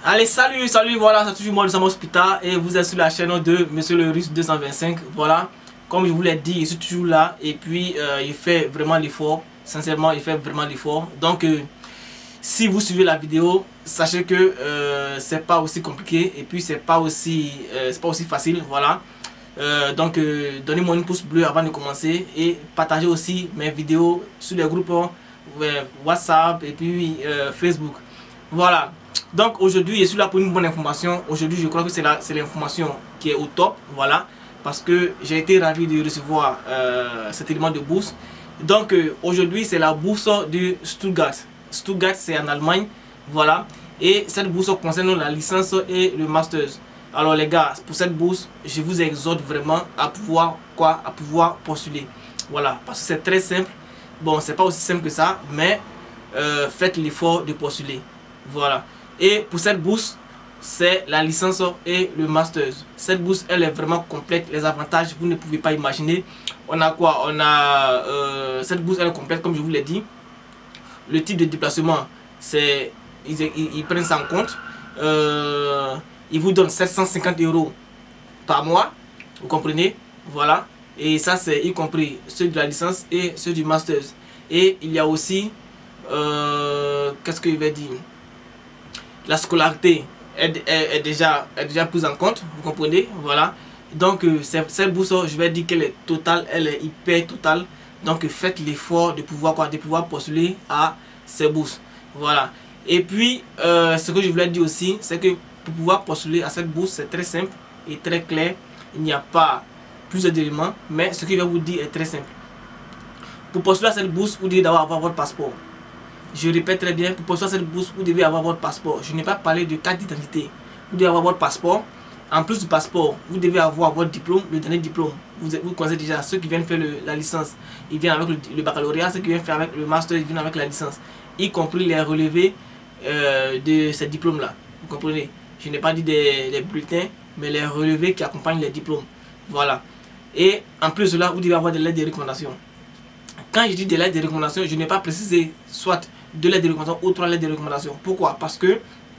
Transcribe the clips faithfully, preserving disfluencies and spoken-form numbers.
Allez, salut, salut, voilà, c'est toujours moi, le Sam Hospital, et vous êtes sur la chaîne de Monsieur le Russe deux cent vingt-cinq. Voilà, comme je vous l'ai dit, je suis toujours là, et puis euh, il fait vraiment l'effort. Sincèrement, il fait vraiment l'effort. Donc, euh, si vous suivez la vidéo, sachez que euh, c'est pas aussi compliqué, et puis c'est pas aussi, euh, c'est pas aussi facile. Voilà. Euh, donc, euh, donnez-moi une pouce bleu avant de commencer, et partagez aussi mes vidéos sur les groupes euh, WhatsApp et puis euh, Facebook. Voilà. Donc aujourd'hui je suis là pour une bonne information. Aujourd'hui je crois que c'est l'information qui est au top. Voilà. Parce que j'ai été ravi de recevoir euh, cet élément de bourse. Donc euh, aujourd'hui c'est la bourse de Stuttgart. Stuttgart c'est en Allemagne. Voilà. Et cette bourse concerne la licence et le master. Alors les gars, pour cette bourse, je vous exhorte vraiment à pouvoir quoi, à pouvoir postuler. Voilà. Parce que c'est très simple. Bon, c'est pas aussi simple que ça, mais euh, faites l'effort de postuler. Voilà. Et pour cette bourse, c'est la licence et le master. Cette bourse, elle est vraiment complète. Les avantages, vous ne pouvez pas imaginer. On a quoi? On a euh, cette bourse, elle est complète, comme je vous l'ai dit. Le type de déplacement, c'est ils, ils, ils prennent ça en compte. Euh, ils vous donnent sept cent cinquante euros par mois. Vous comprenez? Voilà. Et ça, c'est y compris ceux de la licence et ceux du master. Et il y a aussi, euh, qu'est-ce que je vais dire? La scolarité est, est, est, déjà, est déjà prise en compte, vous comprenez, voilà. Donc euh, cette bourse, je vais dire qu'elle est totale, elle est hyper totale. Donc euh, faites l'effort de pouvoir quoi, de pouvoir postuler à ces bourses, voilà. Et puis euh, ce que je voulais dire aussi, c'est que pour pouvoir postuler à cette bourse, c'est très simple et très clair. Il n'y a pas plusieurs éléments, mais ce que je vais vous dire est très simple. Pour postuler à cette bourse, vous devez d'abord avoir votre passeport. Je répète très bien, pour postuler à cette bourse, vous devez avoir votre passeport. Je n'ai pas parlé de carte d'identité. Vous devez avoir votre passeport. En plus du passeport, vous devez avoir votre diplôme, le dernier diplôme. Vous, vous connaissez déjà ceux qui viennent faire le, la licence. Ils viennent avec le, le baccalauréat, ceux qui viennent faire avec le master, ils viennent avec la licence. Y compris les relevés euh, de ces diplômes-là. Vous comprenez? Je n'ai pas dit des, des bulletins, mais les relevés qui accompagnent les diplômes. Voilà. Et en plus de cela, vous devez avoir des lettres de recommandation. Quand je dis des lettres de recommandation, je n'ai pas précisé soit deux lettres de recommandation ou trois lettres de recommandation. Pourquoi? Parce que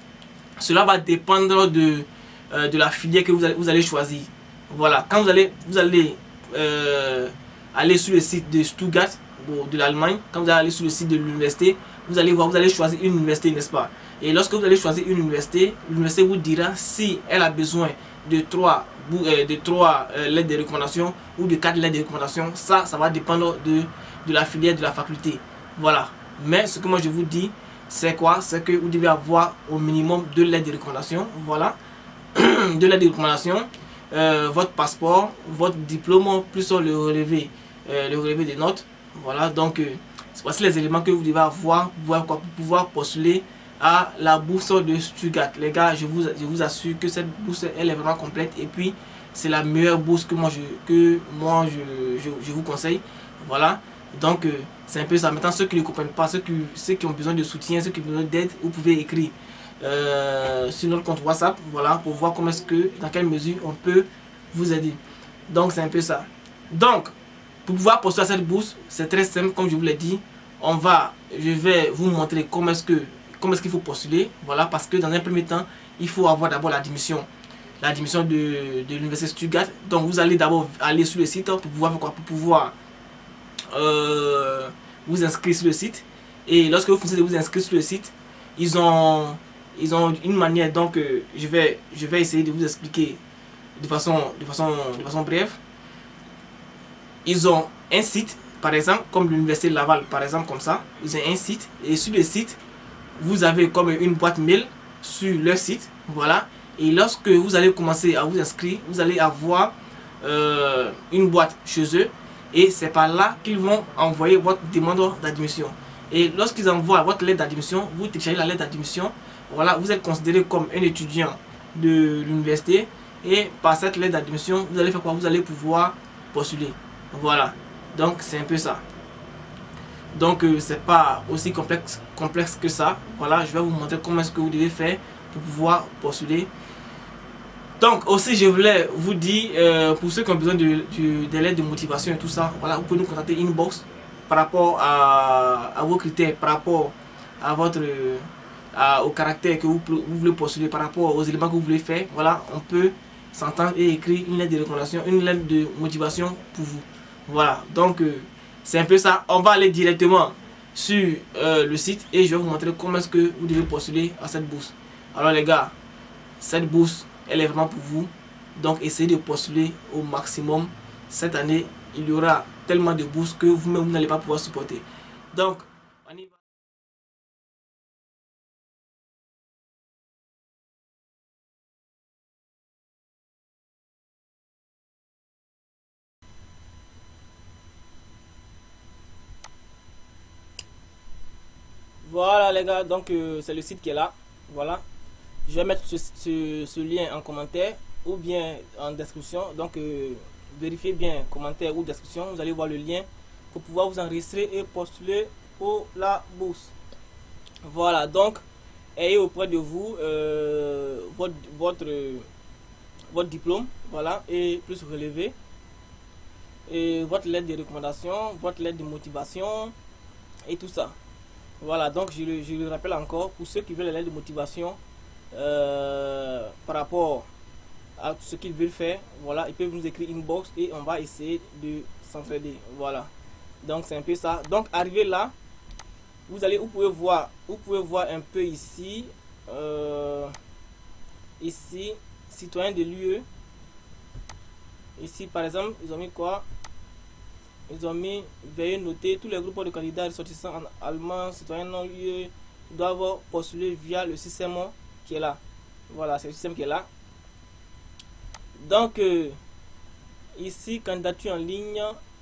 cela va dépendre de, euh, de la filière que vous allez, vous allez choisir. Voilà. Quand vous allez, vous allez euh, aller sur le site de Stuttgart, de l'Allemagne, quand vous allez aller sur le site de l'université, vous allez voir, vous allez choisir une université, n'est-ce pas? Et lorsque vous allez choisir une université, l'université vous dira si elle a besoin de trois, de trois euh, lettres de recommandation ou de quatre lettres de recommandation. Ça, ça va dépendre de, de la filière de la faculté. Voilà. Mais ce que moi je vous dis, c'est quoi? C'est que vous devez avoir au minimum deux lettres de recommandation. Voilà. Deux lettres de recommandation, euh, votre passeport, votre diplôme, plus le relevé, euh, le relevé des notes. Voilà. Donc, euh, voici les éléments que vous devez avoir pour pouvoir, quoi, pour pouvoir postuler à la bourse de Stuttgart. Les gars, je vous, je vous assure que cette bourse, elle est vraiment complète. Et puis, c'est la meilleure bourse que moi, je, que moi je, je, je vous conseille. Voilà. Donc, euh, c'est un peu ça. Maintenant, ceux qui ne comprennent pas, ceux qui, ceux qui ont besoin de soutien, ceux qui ont besoin d'aide, vous pouvez écrire euh, sur notre compte WhatsApp, voilà, pour voir comment est-ce que, dans quelle mesure on peut vous aider. Donc, c'est un peu ça. Donc, pour pouvoir postuler à cette bourse, c'est très simple, comme je vous l'ai dit. On va, je vais vous montrer comment est-ce que, comment est-ce qu'il faut postuler. Voilà, parce que dans un premier temps, il faut avoir d'abord l'admission. L'admission de, de l'université Stuttgart. Donc, vous allez d'abord aller sur le site pour pouvoir, quoi, pour pouvoir Euh, vous inscrire sur le site. Et lorsque vous finissez de vous inscrire sur le site, ils ont ils ont une manière. Donc euh, je vais je vais essayer de vous expliquer de façon de façon de façon brève. Ils ont un site, par exemple comme l'université Laval, par exemple, comme ça. Ils ont un site, et sur le site vous avez comme une boîte mail sur leur site. Voilà. Et lorsque vous allez commencer à vous inscrire, vous allez avoir euh, une boîte chez eux. Et c'est par là qu'ils vont envoyer votre demande d'admission. Et lorsqu'ils envoient votre lettre d'admission, vous téléchargez la lettre d'admission. Voilà, vous êtes considéré comme un étudiant de l'université. Et par cette lettre d'admission, vous allez faire quoi? Vous allez pouvoir postuler. Voilà. Donc c'est un peu ça. Donc euh, c'est pas aussi complexe, complexe que ça. Voilà, je vais vous montrer comment est-ce que vous devez faire pour pouvoir postuler. Donc aussi je voulais vous dire, euh, pour ceux qui ont besoin de, de, de l'aide de motivation et tout ça, voilà, vous pouvez nous contacter inbox par rapport à, à vos critères, par rapport à votre, à, au caractère que vous, vous voulez postuler, par rapport aux éléments que vous voulez faire, voilà, on peut s'entendre et écrire une lettre de recommandation, une lettre de motivation pour vous. Voilà, donc euh, c'est un peu ça. On va aller directement sur euh, le site et je vais vous montrer comment est-ce que vous devez postuler à cette bourse. Alors les gars, cette bourse, elle est vraiment pour vous. Donc essayez de postuler au maximum. Cette année, il y aura tellement de bourses que vous-même vous n'allez pas pouvoir supporter. Donc, on y va. Voilà les gars, donc euh, c'est le site qui est là. Voilà. Je vais mettre ce, ce, ce lien en commentaire ou bien en description. Donc euh, vérifiez bien commentaire ou description. Vous allez voir le lien pour pouvoir vous enregistrer et postuler pour la bourse. Voilà, donc ayez auprès de vous euh, votre, votre, votre diplôme, voilà, et plus relevé. Et votre lettre de recommandation, votre lettre de motivation et tout ça. Voilà, donc je le, je le rappelle encore, pour ceux qui veulent la lettre de motivation euh, par rapport à ce qu'ils veulent faire, voilà, ils peuvent nous écrire inbox et on va essayer de s'entraider. Voilà, donc c'est un peu ça. Donc arrivé là, vous allez, vous pouvez voir, vous pouvez voir un peu ici, euh, ici, citoyen de l'U E. Ici par exemple, ils ont mis quoi? Ils ont mis veuillez noter tous les groupes de candidats ressortissants en allemand, citoyens non U E doivent postuler via le système qui est là. Voilà, c'est le système qui est là. Donc euh, ici candidature en ligne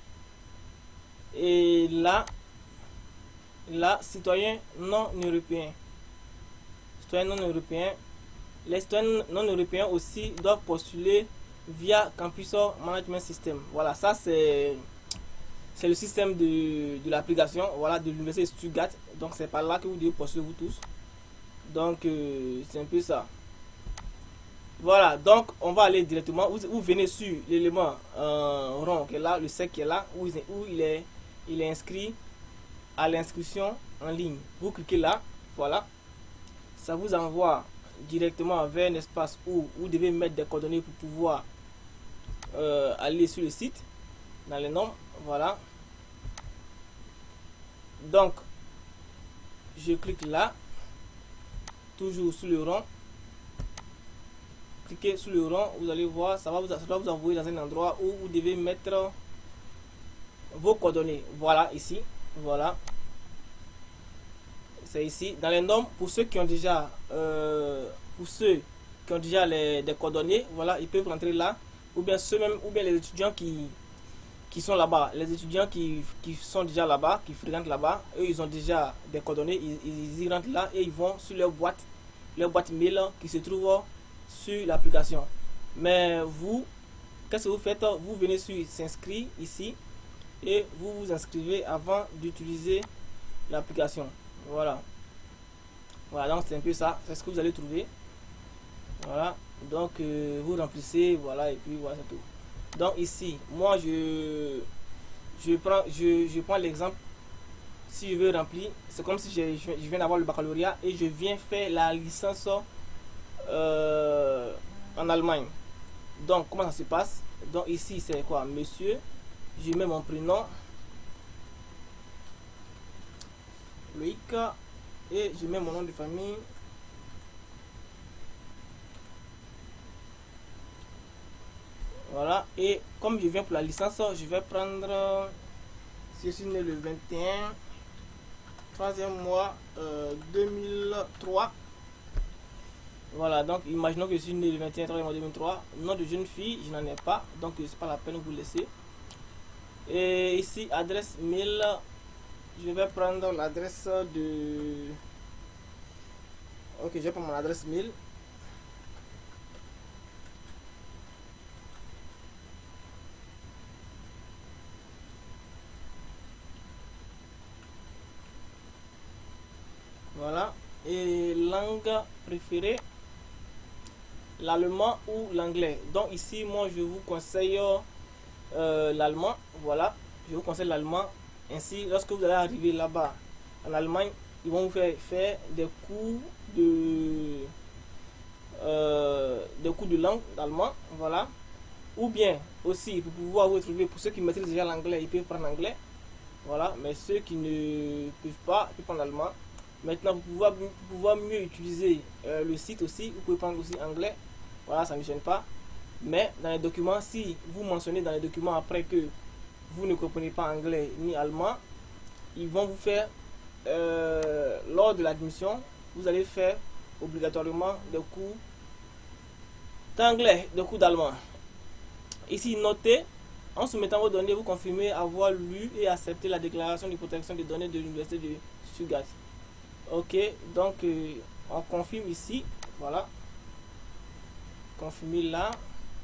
et là là citoyens non européens. Citoyens non européens. Les citoyens non européens aussi doivent postuler via Campus Management System. Voilà, ça c'est c'est le système de, de l'application, voilà, de l'université Stuttgart. Donc c'est par là que vous devez postuler vous tous. Donc euh, c'est un peu ça. Voilà, donc on va aller directement. Vous, vous venez sur l'élément euh, rond qui est là, le sec qui est là, où, où il est il est inscrit à l'inscription en ligne. Vous cliquez là, voilà. Ça vous envoie directement vers un espace où vous devez mettre des coordonnées pour pouvoir euh, aller sur le site dans les noms. Voilà, donc je clique là, toujours sur le rond, cliquez sur le rond, vous allez voir, ça va vous, ça va vous envoyer dans un endroit où vous devez mettre vos coordonnées. Voilà, ici, voilà, c'est ici dans les noms. Pour ceux qui ont déjà euh, pour ceux qui ont déjà les des coordonnées, voilà, ils peuvent rentrer là, ou bien ceux même, ou bien les étudiants qui qui sont là-bas, les étudiants qui, qui sont déjà là-bas, qui fréquentent là-bas, eux ils ont déjà des coordonnées, ils, ils y rentrent là et ils vont sur leur boîte, leur boîte mail qui se trouve sur l'application. Mais vous, qu'est-ce que vous faites? Vous venez sur s'inscrire ici et vous vous inscrivez avant d'utiliser l'application. Voilà. Voilà, donc c'est un peu ça, c'est ce que vous allez trouver. Voilà, donc euh, vous remplissez, voilà, et puis voilà, c'est tout. Donc ici, moi je je prends je, je prends l'exemple. Si je veux remplir, c'est comme si je, je, je viens d'avoir le baccalauréat et je viens faire la licence euh, en Allemagne. Donc comment ça se passe? Donc ici c'est quoi? Monsieur, je mets mon prénom Loïc et je mets mon nom de famille. Voilà, et comme je viens pour la licence, je vais prendre, si je suis né le vingt et un, troisième mois, euh, deux mille trois. Voilà, donc imaginons que je suis né le vingt et un, troisième mois deux mille trois. Nom de jeune fille, je n'en ai pas, donc c'est pas la peine de vous laisser. Et ici, adresse mail, je vais prendre l'adresse de... Ok, je vais prendre mon adresse mail. Voilà, et langue préférée, l'allemand ou l'anglais. Donc ici, moi, je vous conseille euh, l'allemand. Voilà, je vous conseille l'allemand. Ainsi, lorsque vous allez arriver là-bas en Allemagne, ils vont vous faire faire des cours de euh, des cours de langue d'allemand, voilà. Ou bien aussi pour pouvoir vous retrouver, pour ceux qui maîtrisent déjà l'anglais, ils peuvent prendre l'anglais, voilà. Mais ceux qui ne peuvent pas, ils peuvent prendre l'allemand. Maintenant, pour pouvoir, pour pouvoir mieux utiliser euh, le site aussi, vous pouvez prendre aussi anglais, voilà, ça ne gêne pas. Mais dans les documents, si vous mentionnez dans les documents après que vous ne comprenez pas anglais ni allemand, ils vont vous faire euh, lors de l'admission, vous allez faire obligatoirement des cours d'anglais, des cours d'allemand. Ici, notez, en soumettant vos données, vous confirmez avoir lu et accepté la déclaration de protection des données de l'université de Stuttgart. Ok, donc euh, on confirme ici, voilà, confirmer là.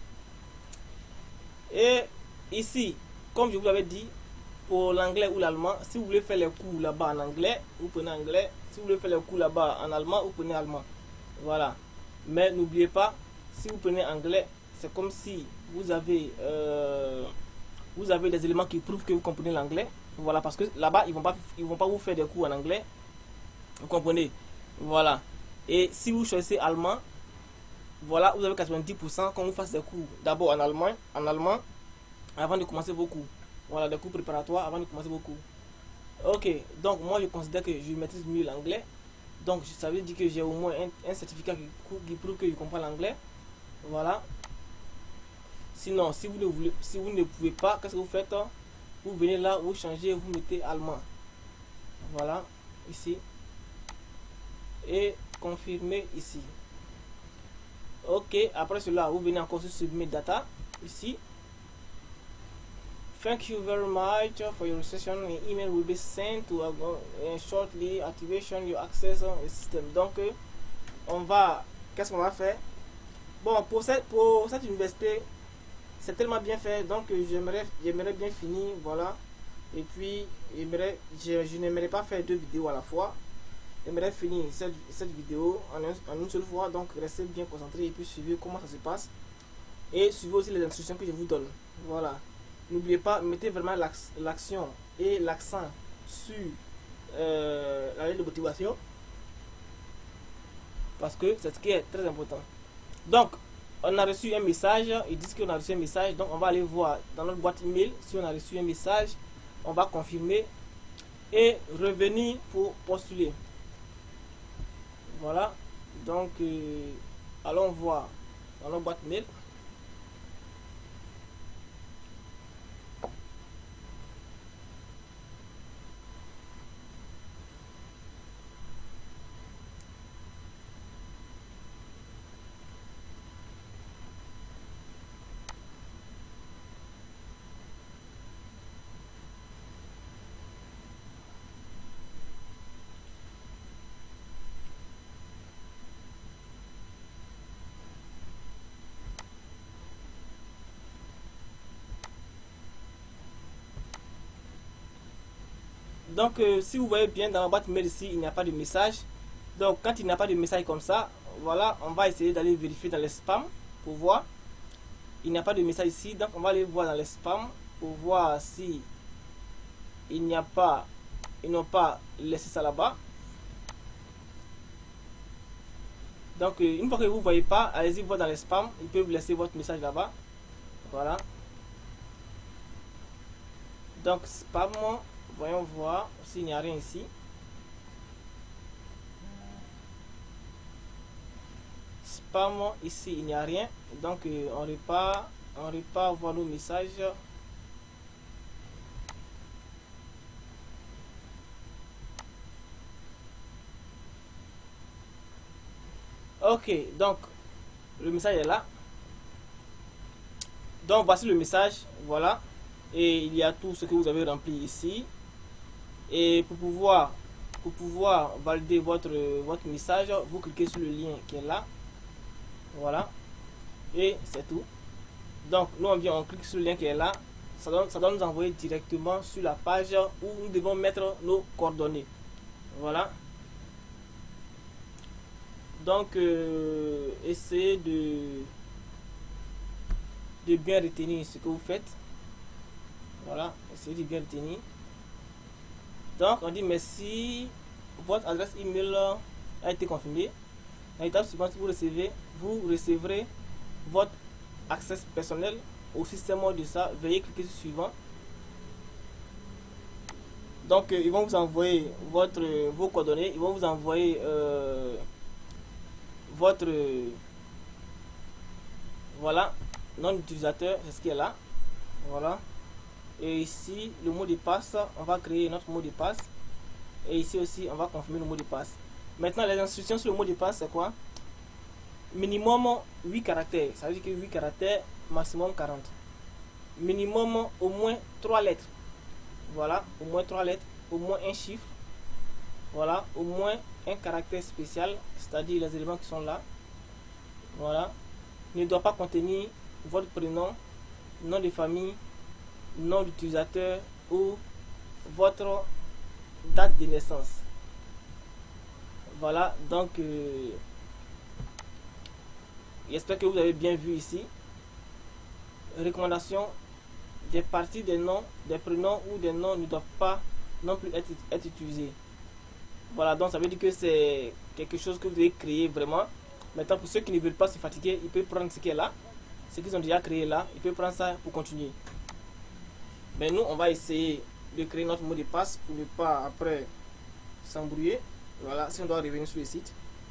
Et ici, comme je vous l'avais dit, pour l'anglais ou l'allemand, si vous voulez faire les cours là-bas en anglais, vous prenez anglais. Si vous voulez faire les cours là-bas en allemand, vous prenez allemand. Voilà. Mais n'oubliez pas, si vous prenez anglais, c'est comme si vous avez, euh, vous avez des éléments qui prouvent que vous comprenez l'anglais. Voilà, parce que là-bas, ils ne vont pas, ils vont pas vous faire des cours en anglais. Vous comprenez? Voilà. Et si vous choisissez allemand, voilà, vous avez quatre-vingt-dix pour cent qu'on vous fasse des cours d'abord en allemand, en allemand, avant de commencer vos cours. Voilà, des cours préparatoires avant de commencer vos cours. Ok, donc moi je considère que je maîtrise mieux l'anglais. Donc ça veut dire que j'ai au moins un, un certificat qui, qui prouve que je comprends l'anglais. Voilà. Sinon, si vous ne voulez, si vous ne pouvez pas, qu'est-ce que vous faites? Vous venez là, vous changez, vous mettez allemand. Voilà, ici. Et confirmez ici. Ok, après cela, vous venez encore sur Submit Data, ici. Thank you very much for your session. An email will be sent to uh, shortly activation your access on the system. Donc, on va, qu'est-ce qu'on va faire? Bon, pour cette, pour cette université, c'est tellement bien fait, donc j'aimerais, j'aimerais bien finir, voilà. Et puis, j'aimerais, je, je n'aimerais pas faire deux vidéos à la fois. J'aimerais finir cette, cette vidéo en, un, en une seule fois, donc restez bien concentrés et puis suivez comment ça se passe. Et suivez aussi les instructions que je vous donne, voilà. N'oubliez pas, mettez vraiment l'action et l'accent sur euh, la lettre de motivation, parce que c'est ce qui est très important. Donc, on a reçu un message, ils disent qu'on a reçu un message, donc on va aller voir dans notre boîte email si on a reçu un message, on va confirmer et revenir pour postuler. Voilà, donc euh, allons voir dans notre boîte mail. Donc, euh, si vous voyez bien dans la boîte mail ici, il n'y a pas de message. Donc, quand il n'y a pas de message comme ça, voilà, on va essayer d'aller vérifier dans les spams pour voir. Il n'y a pas de message ici, donc on va aller voir dans les spams pour voir si il n'y a pas, ils n'ont pas laissé ça là-bas. Donc, euh, une fois que vous ne voyez pas, allez-y voir dans les spams, ils peuvent laisser votre message là-bas. Voilà. Donc, spam. Voyons voir s'il n'y a rien ici. Spam, ici il n'y a rien. Donc euh, on repart, on repart voir nos messages. Ok, donc le message est là. Donc voici le message, voilà. Et il y a tout ce que vous avez rempli ici. Et pour pouvoir, pour pouvoir valider votre, votre message, vous cliquez sur le lien qui est là. Voilà. Et c'est tout. Donc, nous on vient, on clique sur le lien qui est là. Ça doit, ça doit nous envoyer directement sur la page où nous devons mettre nos coordonnées. Voilà. Donc, euh, essayez de, de bien retenir ce que vous faites. Voilà. Essayez de bien retenir. Donc on dit merci votre adresse email a été confirmée. Dans l'étape suivante, vous recevez, vous recevrez votre accès personnel au système de ça. Veuillez cliquer sur suivant. Donc euh, ils vont vous envoyer votre euh, vos coordonnées, ils vont vous envoyer euh, votre euh, voilà, nom d'utilisateur, c'est ce qui est là. Voilà. Et ici le mot de passe, on va créer notre mot de passe. Et ici aussi on va confirmer le mot de passe. Maintenant les instructions sur le mot de passe c'est quoi? Minimum huit caractères, ça veut dire que huit caractères, maximum quarante. Minimum au moins trois lettres. Voilà, au moins trois lettres, au moins un chiffre. Voilà, au moins un caractère spécial, c'est-à-dire les éléments qui sont là. Voilà, ne doit pas contenir votre prénom, nom de famille, nom d'utilisateur ou votre date de naissance. Voilà, donc euh, j'espère que vous avez bien vu ici. Recommandation: des parties des noms, des prénoms ou des noms ne doivent pas non plus être, être utilisés. Voilà, donc ça veut dire que c'est quelque chose que vous devez créer vraiment. Maintenant, pour ceux qui ne veulent pas se fatiguer, ils peuvent prendre ce qui est là, ce qu'ils ont déjà créé là, ils peuvent prendre ça pour continuer. Mais nous, on va essayer de créer notre mot de passe pour ne pas après s'embrouiller. Voilà, si on doit revenir sur le site.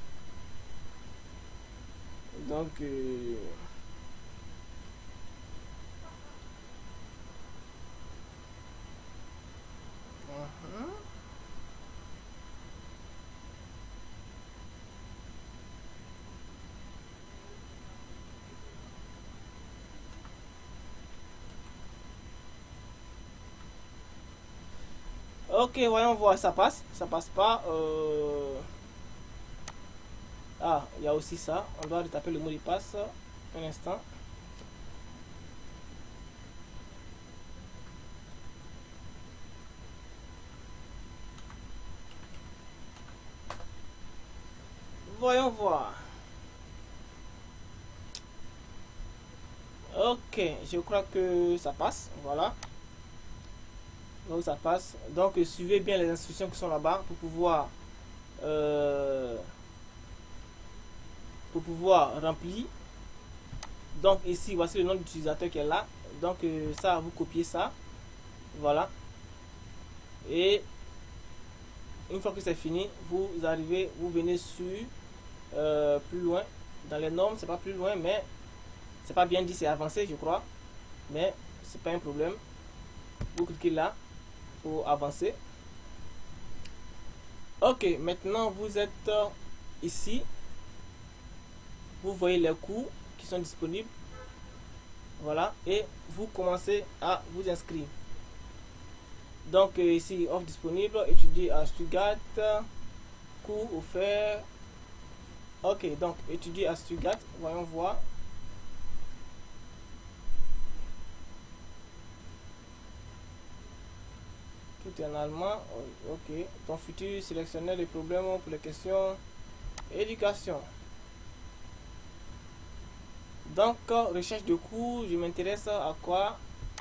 Donc euh, uh-huh. Ok, voyons voir, ça passe, ça passe pas. Euh... Ah, il y a aussi ça. On doit retaper le mot de passe. Un instant. Voyons voir. Ok, je crois que ça passe. Voilà. Donc ça passe. Donc suivez bien les instructions qui sont là-bas pour pouvoir euh, pour pouvoir remplir. Donc ici voici le nom d'utilisateur qui est là. Donc euh, ça vous copiez ça. Voilà. Et une fois que c'est fini, vous arrivez, vous venez sur euh, plus loin dans les normes. C'est pas plus loin, mais c'est pas bien dit, c'est avancé je crois, mais c'est pas un problème. Vous cliquez là pour avancer. Ok, maintenant vous êtes euh, ici, vous voyez les cours qui sont disponibles. Voilà, et vous commencez à vous inscrire. Donc euh, ici offre disponible, étudier à Stuttgart, cours offert. Ok, donc étudier à Stuttgart, voyons voir. Tout est en allemand. Ok, ton futur sélectionneur des problèmes pour les questions éducation. Donc recherche de cours, je m'intéresse à quoi?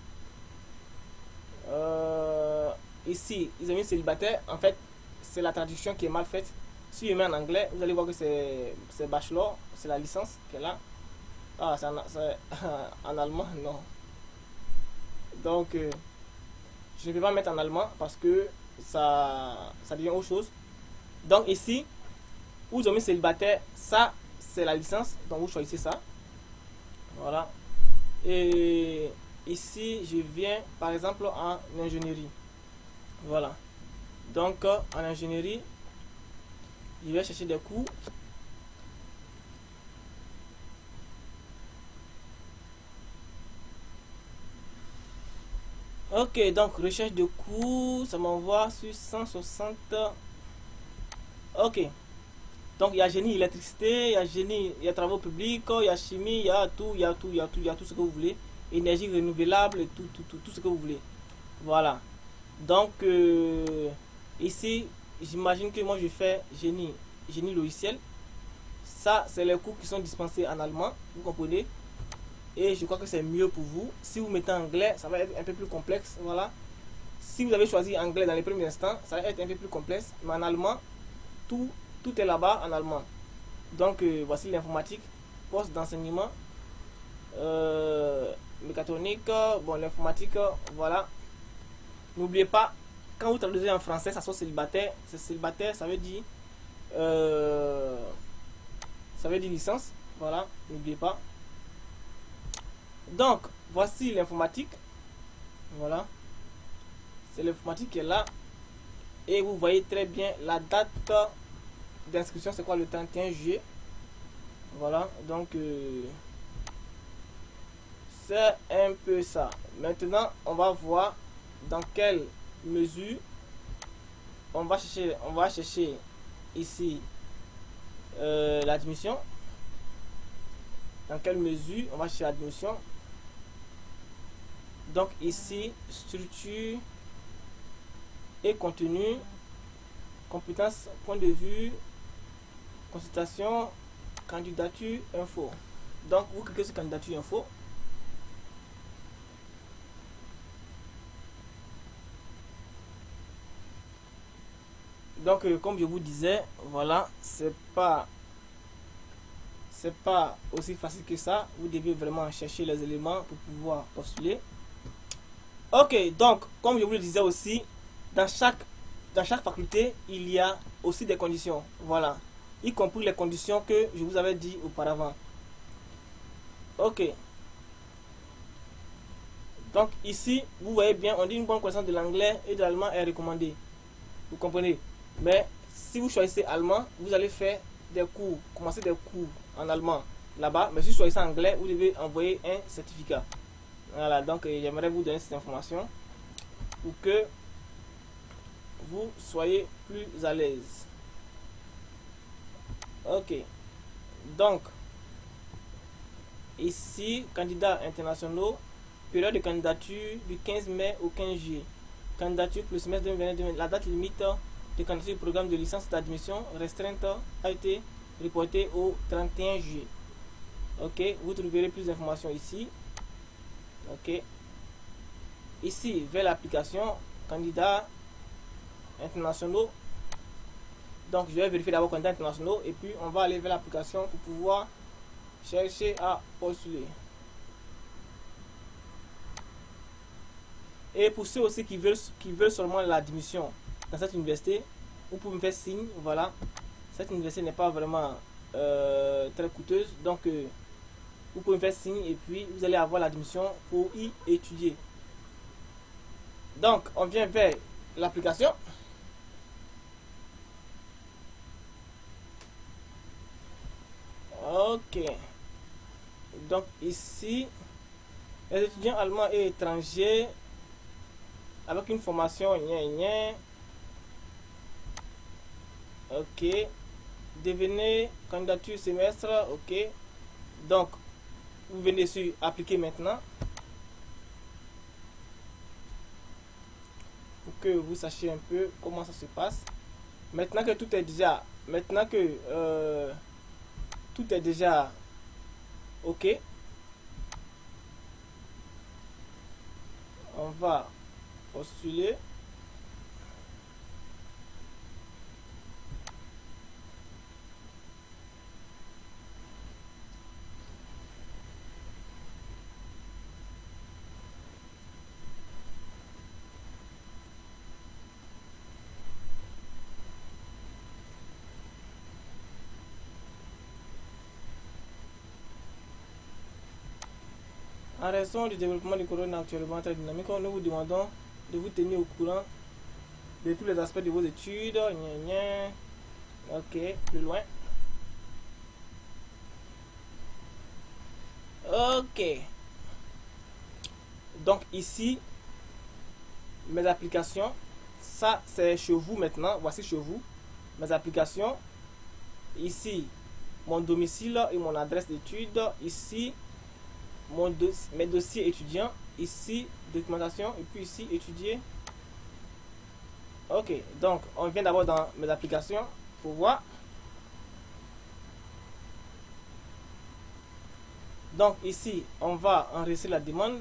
Euh, ici ils ont mis célibataire. En fait c'est la traduction qui est mal faite. Si je mets en anglais, vous allez voir que c'est bachelor, c'est la licence qui est là. Ah, c'est en, en allemand, non. Donc euh, je ne vais pas mettre en allemand parce que ça, ça devient autre chose. Donc ici, où vous avez mis célibataire, ça c'est la licence, donc vous choisissez ça. Voilà. Et ici, je viens par exemple en ingénierie. Voilà. Donc en ingénierie, je vais chercher des cours. Ok, donc recherche de cours, ça m'envoie sur cent soixante. Ok, donc il y a génie électricité, il y a génie, il y a travaux publics, il y a chimie, il y a tout, il y a tout, il y a tout, il y a tout ce que vous voulez, énergie renouvelable, et tout, tout, tout, tout ce que vous voulez. Voilà. Donc euh, ici, j'imagine que moi je fais génie, génie logiciel. Ça, c'est les cours qui sont dispensés en allemand, vous comprenez? Et je crois que c'est mieux pour vous. Si vous mettez anglais, ça va être un peu plus complexe. Voilà. Si vous avez choisi anglais dans les premiers instants, ça va être un peu plus complexe. Mais en allemand, tout, tout est là-bas en allemand. Donc euh, voici l'informatique, poste d'enseignement, euh, mécatronique, bon l'informatique, voilà. N'oubliez pas, quand vous traduisez en français, ça soit célibataire, c'est célibataire, ça veut dire euh, ça veut dire licence, voilà, n'oubliez pas. Donc voici l'informatique, voilà, c'est l'informatique qui est là, et vous voyez très bien la date d'inscription, c'est quoi, le trente et un juillet, voilà. Donc euh, c'est un peu ça. Maintenant on va voir dans quelle mesure on va chercher on va chercher ici euh, l'admission, dans quelle mesure on va chercher l'admission. Donc ici structure et contenu, compétences, point de vue, consultation, candidature, info. Donc vous cliquez sur candidature info. Donc euh, comme je vous disais, voilà, c'est pas c'est pas aussi facile que ça. Vous devez vraiment chercher les éléments pour pouvoir postuler. Ok, donc comme je vous le disais aussi, dans chaque dans chaque faculté il y a aussi des conditions, voilà, y compris les conditions que je vous avais dit auparavant. Ok, donc ici vous voyez bien, on dit une bonne connaissance de l'anglais et de l'allemand est recommandée, vous comprenez. Mais si vous choisissez allemand, vous allez faire des cours, commencer des cours en allemand là-bas. Mais si vous choisissez anglais, vous devez envoyer un certificat. Voilà, donc euh, j'aimerais vous donner cette information pour que vous soyez plus à l'aise. Ok, donc ici, candidats internationaux, période de candidature du quinze mai au quinze juillet. Candidature pour le semestre deux mille vingt-deux. La date limite de candidature du programme de licence d'admission restreinte a été reportée au trente et un juillet. Ok, vous trouverez plus d'informations ici. Ok, ici vers l'application candidats internationaux. Donc je vais vérifier d'abord candidats internationaux et puis on va aller vers l'application pour pouvoir chercher à postuler. Et pour ceux aussi qui veulent qui veulent seulement l'admission dans cette université, vous pouvez me faire signe. Voilà, cette université n'est pas vraiment euh, très coûteuse, donc euh, vous pouvez me faire signe et puis vous allez avoir l'admission pour y étudier. Donc on vient vers l'application. Ok, donc ici les étudiants allemands et étrangers avec une formation gna gna. Ok, devenez candidature semestre. Ok, donc vous venez sur appliquer maintenant pour que vous sachiez un peu comment ça se passe. Maintenant que tout est déjà maintenant que euh, tout est déjà ok, on va postuler. En raison du développement du corona actuellement très dynamique, nous vous demandons de vous tenir au courant de tous les aspects de vos études. Gna gna. Ok, plus loin. Ok. Donc ici, mes applications, ça c'est chez vous maintenant. Voici chez vous mes applications. Ici, mon domicile et mon adresse d'études. Ici, mon dos mes dossiers étudiants. Ici, documentation. Et puis ici, étudier. Ok, donc on vient d'abord dans mes applications pour voir. Donc ici, on va enregistrer la demande.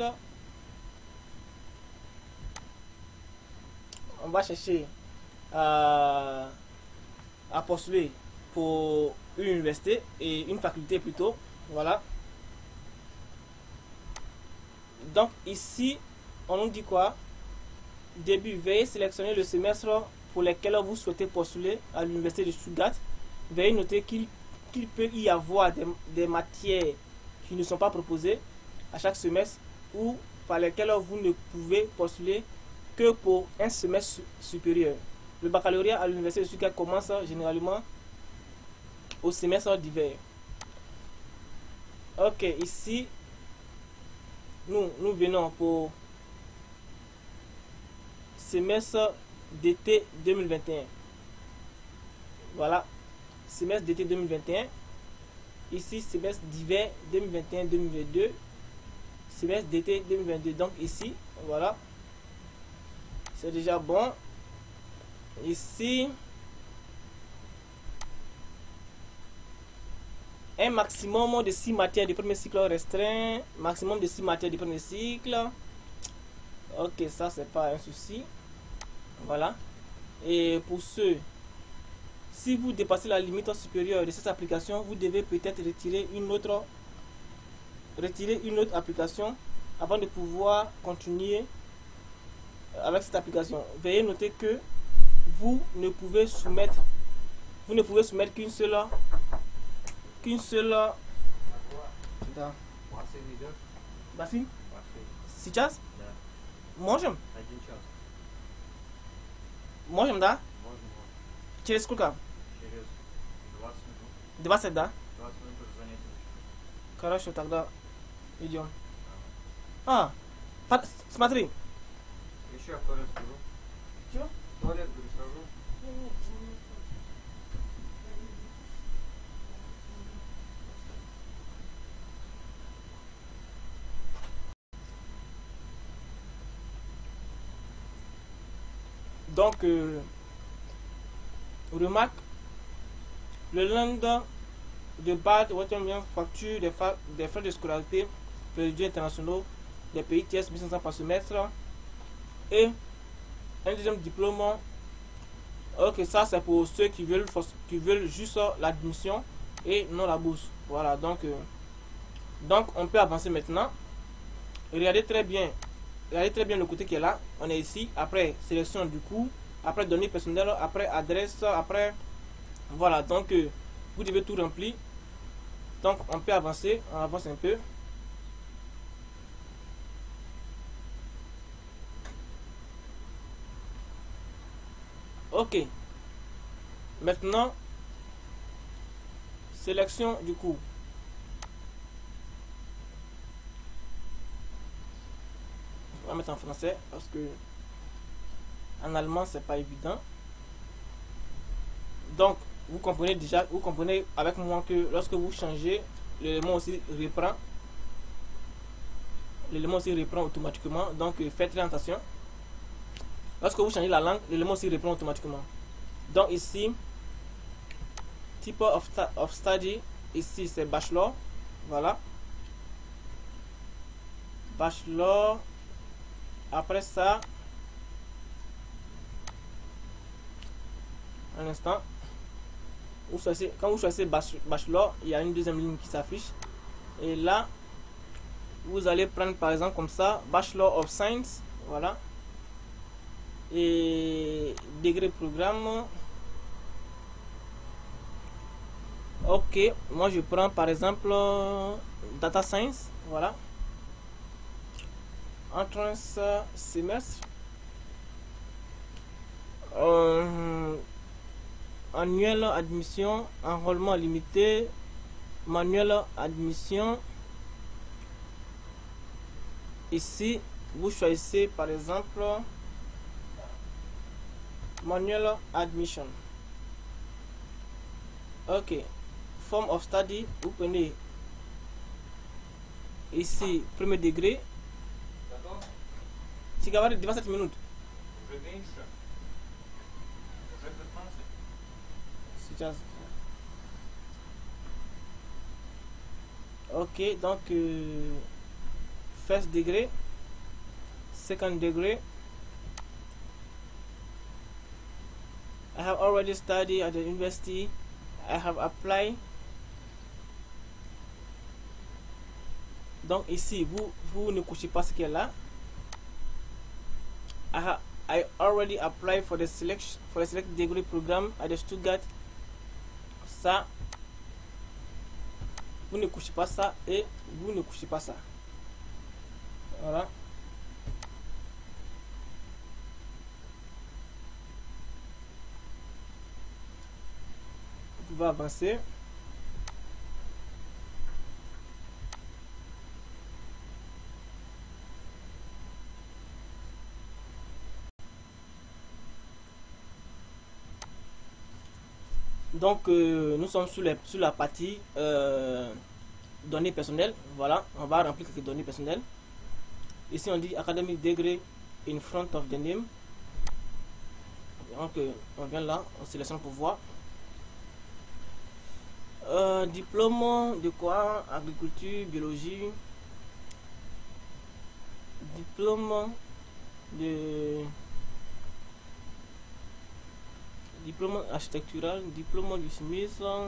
On va chercher à, à postuler pour une université et une faculté plutôt. Voilà. Donc ici, on nous dit quoi? Début, veuillez sélectionner le semestre pour lequel vous souhaitez postuler à l'université de Stuttgart. Veuillez noter qu'il qu'il peut y avoir des, des matières qui ne sont pas proposées à chaque semestre ou par lesquelles vous ne pouvez postuler que pour un semestre supérieur. Le baccalauréat à l'université de Stuttgart commence généralement au semestre d'hiver. Ok, ici, nous, nous venons pour semestre d'été deux mille vingt et un. Voilà, semestre d'été deux mille vingt et un. Ici, semestre d'hiver deux mille vingt et un deux mille vingt-deux. Semestre d'été deux mille vingt-deux. Donc ici, voilà. C'est déjà bon. Ici, un maximum de six matières du premier cycle restreint. Maximum de six matières du premier cycle. Ok, ça, c'est pas un souci. Voilà. Et pour ceux, si vous dépassez la limite supérieure de cette application, vous devez peut-être retirer une autre retirer une autre application avant de pouvoir continuer avec cette application. Veuillez noter que vous ne pouvez soumettre vous ne pouvez soumettre qu'une seule qu'une seule da. Баси? Сейчас? Да. Можем? Один час. Можем, да? Можно. Через сколько? Через двадцать минут. двадцать, да? двадцать минут уже занятие начнется. Хорошо, тогда идем. А, под- смотри. Еще я в туалет схожу. Чего? В туалет, говорю, схожу. Donc, euh, remarque, le land de base retient bien facture des, fa- des frais de scolarité, préjugés internationaux des pays tiers mille cinq cents par semestre et un deuxième diplôme. Ok, ça c'est pour ceux qui veulent, qui veulent juste l'admission et non la bourse. Voilà, donc, euh, donc on peut avancer maintenant. Regardez très bien. Regardez très bien le côté qui est là. On est ici. Après, sélection du coup. Après, données personnelles. Après, adresse. Après, voilà. Donc, euh, vous devez tout remplir. Donc, on peut avancer. On avance un peu. Ok. Maintenant, sélection du coup. On va mettre en français parce que en allemand c'est pas évident. Donc vous comprenez déjà, vous comprenez avec moi que lorsque vous changez, l'élément aussi reprend. L'élément aussi reprend automatiquement. Donc faites très attention. Lorsque vous changez la langue, l'élément aussi reprend automatiquement. Donc ici, type of, of study, ici c'est bachelor. Voilà. Bachelor. Après ça, un instant, vous choisissez, quand vous choisissez bachelor, il y a une deuxième ligne qui s'affiche. Et là, vous allez prendre par exemple comme ça, Bachelor of Science, voilà. Et degré programme. Ok, moi je prends par exemple Data Science, voilà. Entrance semestre. Euh, annuel admission, enrôlement limité, manuel admission. Ici, vous choisissez par exemple manuel admission. Ok, form of study, vous prenez ici premier degré. Si говорит двадцать минут. Уже меньше. Уже пятнадцать. Сейчас. Ok, donc euh, first degré, second degree. I have already studied at the university. I have applied. Donc ici, vous, vous ne couchez pas ce qui est là. I, have, I already applied for the selection for the select degree program at the Stuttgart. Ça, vous ne couchez pas ça et vous ne couchez pas ça. Voilà. Vous pouvez avancer. Donc euh, nous sommes sur, les, sur la partie euh, données personnelles. Voilà, on va remplir quelques données personnelles. Ici on dit academic degree in front of the name. Donc euh, on vient là, on sélectionne pour voir. Euh, diplôme de quoi? Agriculture, biologie. Diplôme de diplôme architectural, diplôme du SMIS,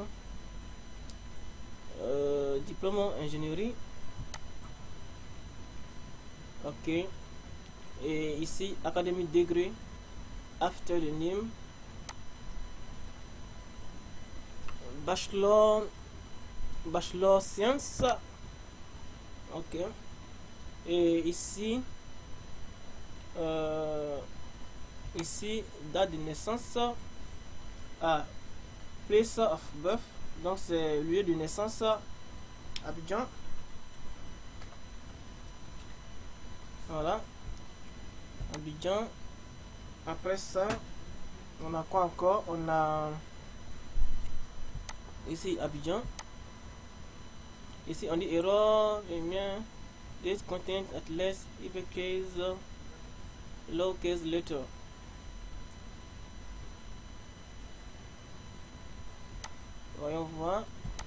euh, diplôme ingénierie. Ok. Et ici academic degree after the name. Bachelor, bachelor science. Ok. Et ici, euh, ici date de naissance. Ah, place of birth. Donc c'est lieu de naissance Abidjan. Voilà. Abidjan. Après ça, on a quoi encore? On a ici Abidjan. Ici on dit error, bien, this content at least uppercase, lowercase letter. Voyons voir.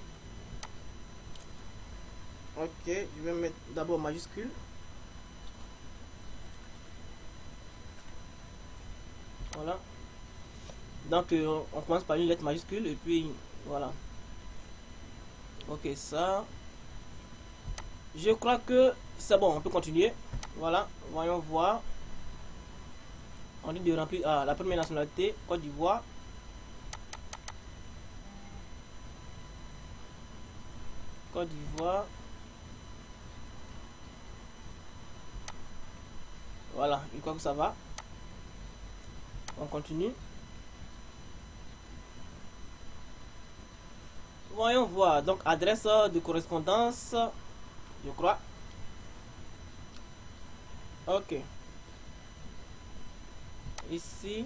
Ok, je vais mettre d'abord majuscule. Voilà. Donc euh, on commence par une lettre majuscule et puis voilà. Ok, ça. Je crois que c'est bon, on peut continuer. Voilà, voyons voir. On dit de remplir ah, la première nationalité, Côte d'Ivoire. Côte d'Ivoire. Voilà, je crois que ça va. On continue. Voyons voir. Donc, adresse de correspondance, je crois. Ok. Ici.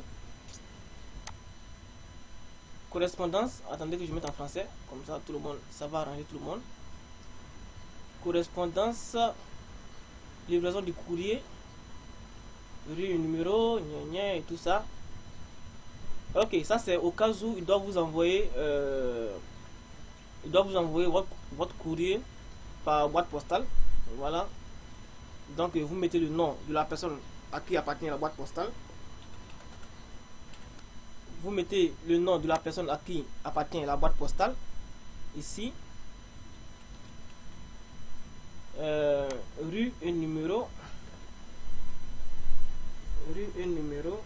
Correspondance. Attendez que je mette en français. Comme ça, tout le monde, ça va arranger tout le monde. Correspondance. Livraison du courrier. Rue, numéro, gna gna et tout ça. Ok, ça c'est au cas où il doit vous envoyer. Euh, il doit vous envoyer votre, votre courrier par boîte postale. Voilà. Donc vous mettez le nom de la personne à qui appartient la boîte postale. Vous mettez le nom de la personne à qui appartient la boîte postale. Ici. Euh, rue et numéro. Rue et numéro.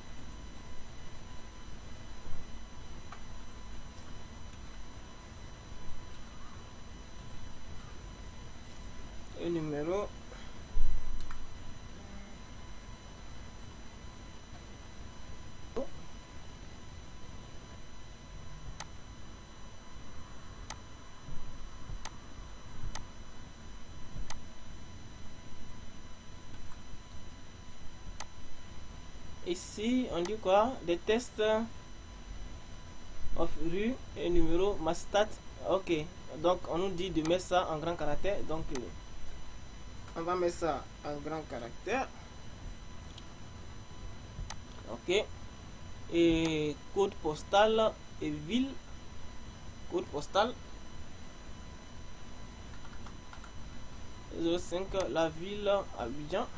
Et numéro. Ici, on dit quoi? Des tests of rue et numéro Mastat. Ok, donc on nous dit de mettre ça en grand caractère. Donc, on va mettre ça en grand caractère. Ok. Et code postal et ville. Code postal. zéro cinq, la ville Abidjan.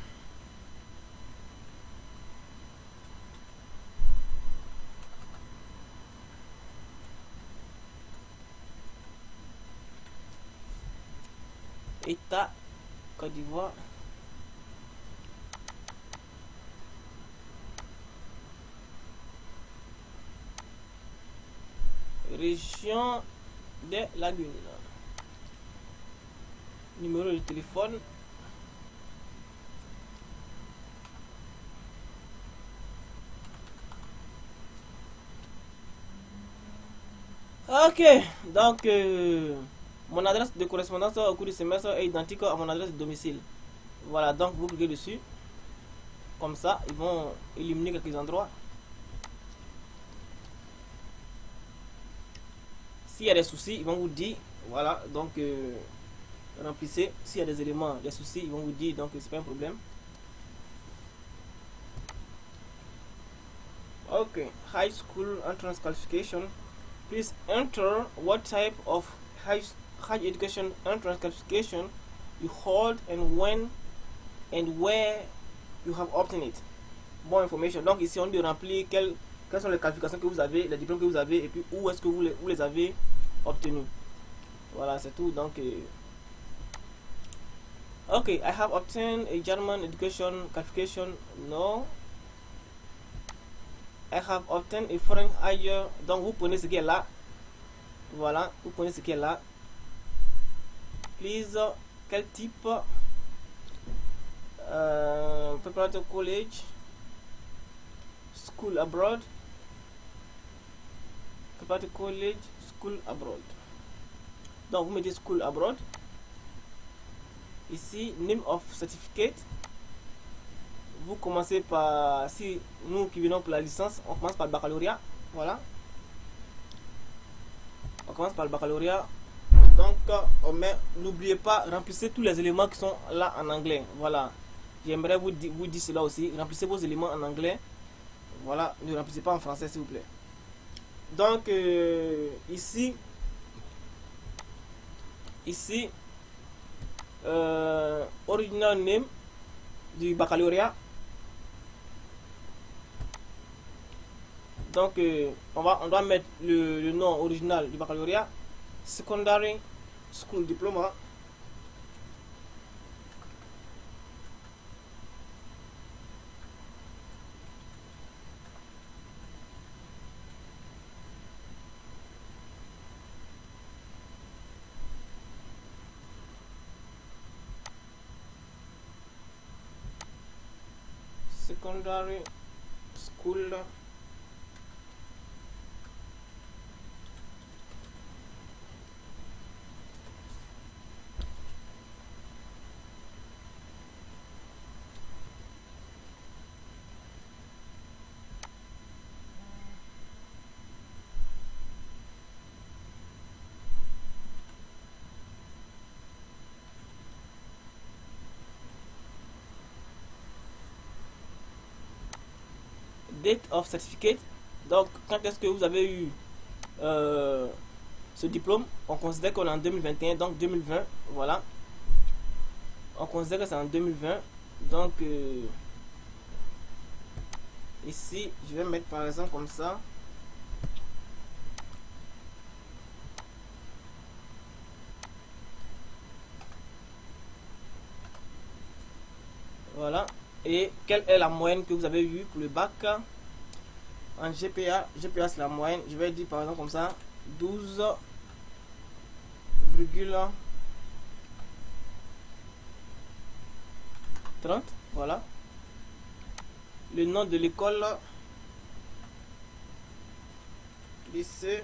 État Côte d'Ivoire. Région des Lagunes. Numéro de téléphone. Ok, donc euh, mon adresse de correspondance au cours du semestre est identique à mon adresse de domicile. Voilà, donc vous cliquez dessus. Comme ça, ils vont éliminer quelques endroits. S'il y a des soucis, ils vont vous dire. Voilà, donc euh, remplissez. S'il y a des éléments, des soucis, ils vont vous dire. Donc c'est pas un problème. Ok, high school entrance qualification. Please enter what type of high, high education entrance qualification you hold and when and where you have obtained it. Bon information. Donc ici on dit remplir quelles, quelles sont les qualifications que vous avez, les diplômes que vous avez et puis où est-ce que vous les, vous les avez obtenus. Voilà, c'est tout. Donc euh, ok, I have obtained a German education qualification. No. I have obtained a foreign higher. Donc vous prenez ce qui est là. Voilà, vous prenez ce qui est là. Please, quel type? Euh, preparatory college, school abroad. Preparatory college, school abroad. Donc vous mettez school abroad. Ici, name of certificate. Vous commencez par, si nous qui venons pour la licence, on commence par le baccalauréat. Voilà. On commence par le baccalauréat. Donc, on met, n'oubliez pas, remplissez tous les éléments qui sont là en anglais. Voilà. J'aimerais vous, vous dire cela aussi. Remplissez vos éléments en anglais. Voilà. Ne remplissez pas en français, s'il vous plaît. Donc, euh, ici, ici, euh, original name du baccalauréat. Donc euh, on va on doit mettre le, le nom original du baccalauréat. Secondary School Diploma. Secondary School date of certificate. Donc quand est-ce que vous avez eu euh, ce diplôme? On considère qu'on est en deux mille vingt et un, donc deux mille vingt. Voilà, on considère que c'est en deux mille vingt. Donc euh, ici je vais mettre par exemple comme ça. Voilà. Et quelle est la moyenne que vous avez eu pour le bac en G P A? G P A c'est la moyenne. Je vais dire par exemple comme ça douze virgule trente. Voilà. Le nom de l'école, lycée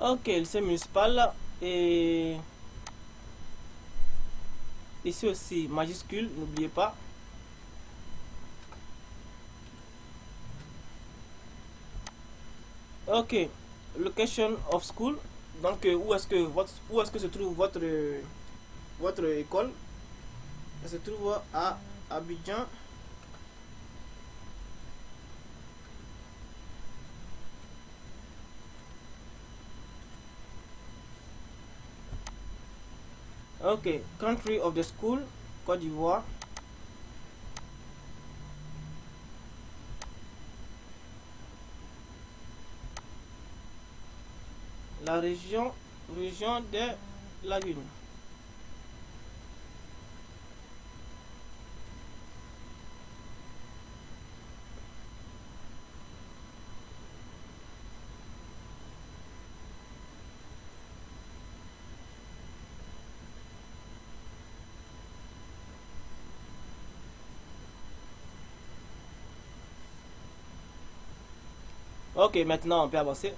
Ok, le lycée municipal. Et ici aussi, majuscule, n'oubliez pas. Ok, location of school. Donc, euh, où est-ce que votre, où est-ce que se trouve votre votre école? Elle se trouve à Abidjan. Ok, country of the school, Côte d'Ivoire. La région, région des lagunes. Ok, maintenant on peut avancer.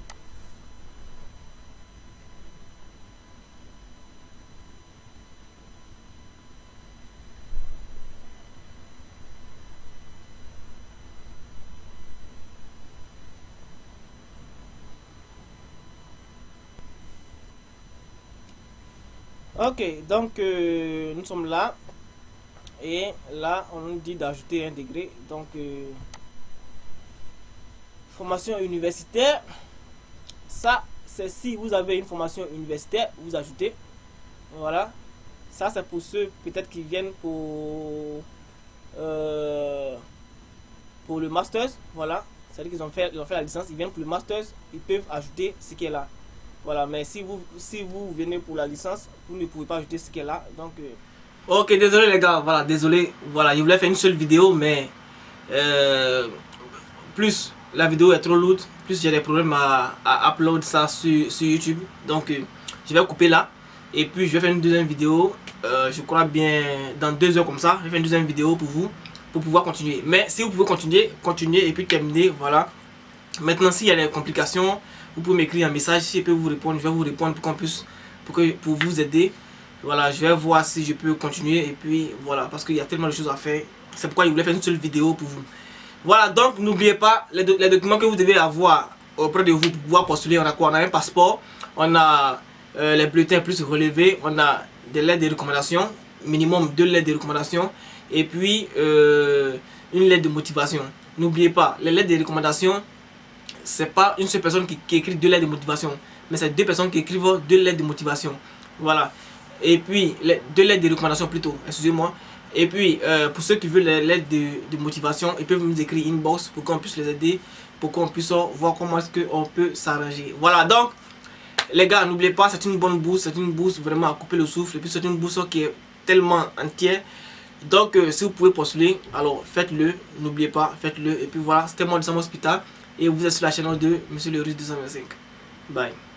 Ok, donc euh, nous sommes là. Et là, on nous dit d'ajouter un degré. Donc, euh, formation universitaire. Ça, c'est si vous avez une formation universitaire, vous ajoutez. Voilà. Ça, c'est pour ceux peut-être qui viennent pour, euh, pour le master. Voilà. C'est-à-dire qu'ils ont fait, ils ont fait la licence, ils viennent pour le master, ils peuvent ajouter ce qui est là. Voilà, mais si vous, si vous venez pour la licence, vous ne pouvez pas ajouter ce qui est là. Donc, euh... ok, désolé les gars, voilà, désolé. Voilà, je voulais faire une seule vidéo, mais euh, plus la vidéo est trop lourde, plus j'ai des problèmes à, à upload ça sur, sur YouTube. Donc, euh, je vais couper là. Et puis, je vais faire une deuxième vidéo. Euh, je crois bien dans deux heures comme ça. Je vais faire une deuxième vidéo pour vous, pour pouvoir continuer. Mais si vous pouvez continuer, continuer et puis terminer, voilà. Maintenant, s'il y a des complications, vous pouvez m'écrire un message. Si je peux vous répondre, je vais vous répondre pour qu'on puisse, pour, que, pour vous aider. Voilà, je vais voir si je peux continuer. Et puis, voilà, parce qu'il y a tellement de choses à faire. C'est pourquoi je voulais faire une seule vidéo pour vous. Voilà, donc n'oubliez pas les, do les documents que vous devez avoir auprès de vous pour pouvoir postuler. On a quoi? On a un passeport, on a euh, les bulletins plus relevés, on a des lettres de recommandation, minimum deux lettres de recommandation, et puis euh, une lettre de motivation. N'oubliez pas, les lettres de recommandation, c'est pas une seule personne qui, qui écrit deux lettres de motivation, mais c'est deux personnes qui écrivent deux lettres de motivation. Voilà. Et puis, les deux lettres de recommandation plutôt, excusez-moi. Et puis, euh, pour ceux qui veulent les lettres de, de motivation, ils peuvent nous écrire inbox pour qu'on puisse les aider, pour qu'on puisse voir comment est-ce qu'on peut s'arranger. Voilà, donc, les gars, n'oubliez pas, c'est une bonne bourse, c'est une bourse vraiment à couper le souffle. Et puis, c'est une bourse qui est tellement entière. Donc, euh, si vous pouvez postuler, alors faites-le, n'oubliez pas, faites-le. Et puis voilà, c'était moi de Sam Hospital. Et vous êtes sur la chaîne de Monsieur le Russe deux cent vingt-cinq. Bye.